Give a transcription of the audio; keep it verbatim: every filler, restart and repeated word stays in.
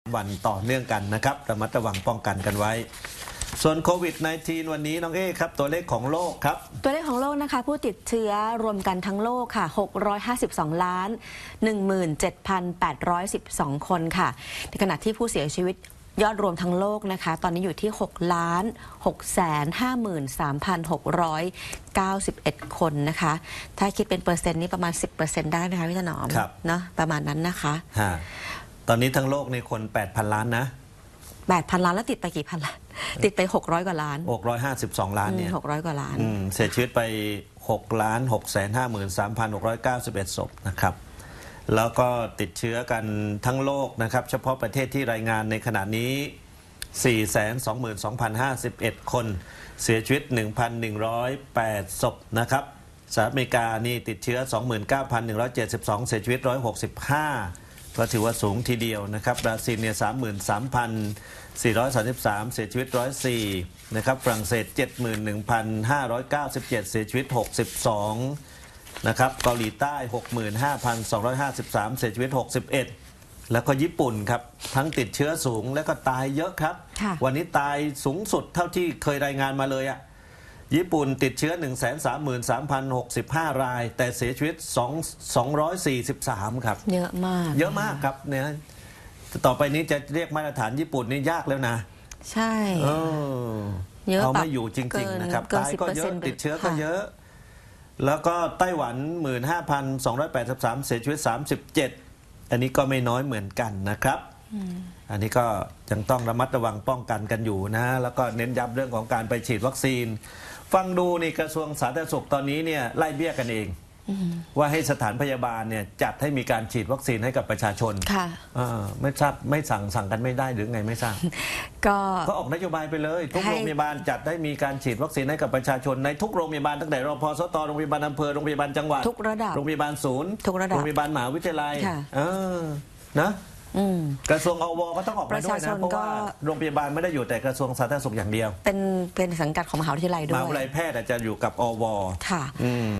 วันต่อเนื่องกันนะครับระมัดระวังป้องกันกันไว้ส่วนโควิด สิบเก้า วันนี้น้องเอครับตัวเลขของโลกครับตัวเลขของโลกนะคะผู้ติดเชื้อรวมกันทั้งโลกค่ะหกร้อยห้าสิบสองล้านหนึ่งหมื่นเจ็ดพันแปดร้อยสิบสองคนค่ะในขณะที่ผู้เสียชีวิตยอดรวมทั้งโลกนะคะตอนนี้อยู่ที่หกล้านหกแสนห้าหมื่นสามพันหกร้อยเก้าสิบเอ็ดคนนะคะถ้าคิดเป็นเปอร์เซ็นต์นี่ประมาณ สิบเปอร์เซ็นต์ ได้ไหมคะพี่ถนอมเนาะประมาณนั้นนะคะตอนนี้ทั้งโลกในคน แปดพัน ล้านนะแปดพัน ล้านแล้วติดไปกี่พันล้านติดไปหกร้อยกว่าล้านหกร้อยห้าสิบสองล้านเนี่ยหกร้อยกว่าล้านเสียชีวิตไปหกล้านหกแสนห้าหมื่นสามพันหกร้อยเก้าสิบเอ็ดศพนะครับแล้วก็ติดเชื้อกันทั้งโลกนะครับเฉพาะประเทศที่รายงานในขณะนี้ สี่แสนสองหมื่นสองพันห้าสิบเอ็ด คนเสียชีวิต หนึ่งพันหนึ่งร้อยแปด ศพนะครับสหรัฐอเมริกานี่ติดเชื้อ สองหมื่นเก้าพันหนึ่งร้อยเจ็ดสิบสอง เสียชีวิตหนึ่งร้อยหกสิบห้าก็ถือว่าสูงทีเดียวนะครับบราซิลเนี่ย สามหมื่นสามพันสี่ร้อยสามสิบสาม เสียชีวิตหนึ่งร้อยสี่นะครับฝรั่งเศส เจ็ดหมื่นหนึ่งพันห้าร้อยเก้าสิบเจ็ด เสียชีวิตหกสิบสองนะครับเกาหลีใต้ หกหมื่นห้าพันสองร้อยห้าสิบสาม เสียชีวิตหกสิบเอ็ดแล้วก็ญี่ปุ่นครับทั้งติดเชื้อสูงและก็ตายเยอะครับวันนี้ตายสูงสุดเท่าที่เคยรายงานมาเลยอะญี่ปุ่นติดเชื้อ หนึ่งแสนสามหมื่นสามพันหกสิบห้า รายแต่เสียชีวิตสองร้อยสี่สิบสามครับเยอะมากเยอะมากครับเนี่ยต่อไปนี้จะเรียกมาตรฐานญี่ปุ่นนี่ยากแล้วนะใช่เออเยอะเอาไม่อยู่จริงๆนะครับตายก็เยอะติดเชื้อก็เยอะแล้วก็ไต้หวัน หนึ่งหมื่นห้าพันสองร้อยแปดสิบสาม เสียชีวิตสามสิบเจ็ดอันนี้ก็ไม่น้อยเหมือนกันนะครับอันนี้ก็ยังต้องระมัดระวังป้องกันกันอยู่นะแล้วก็เน้นย้ำเรื่องของการไปฉีดวัคซีนฟังดูนี่กระทรวงสาธารณสุขตอนนี้เนี่ยไล่เบี้ยกันเองว่าให้สถานพยาบาลเนี่ยจัดให้มีการฉีดวัคซีนให้กับประชาชนค่ะไม่ทราบไม่สั่งสั่งกันไม่ได้หรือไงไม่ทราบก็ก็ออกนโยบายไปเลยทุกโรงพยาบาลจัดให้มีการฉีดวัคซีนให้กับประชาชนในทุกโรงพยาบาลตั้งแต่รพสตโรงพยาบาลอำเภอโรงพยาบาลจังหวัดทุกระดับโรงพยาบาลศูนย์ทุกระดับโรงพยาบาลมหาวิทยาลัยเออนะกระทรวงอวก็ต้องออกมาด้วยนะเพราะว่าโรงพยาบาลไม่ได้อยู่แต่กระทรวงสาธารณสุขอย่างเดียวเป็นเป็นสังกัดของมหาวิทยาลัยด้วยมหาวิทยาลัยแพทย์จะอยู่กับอวค่ะ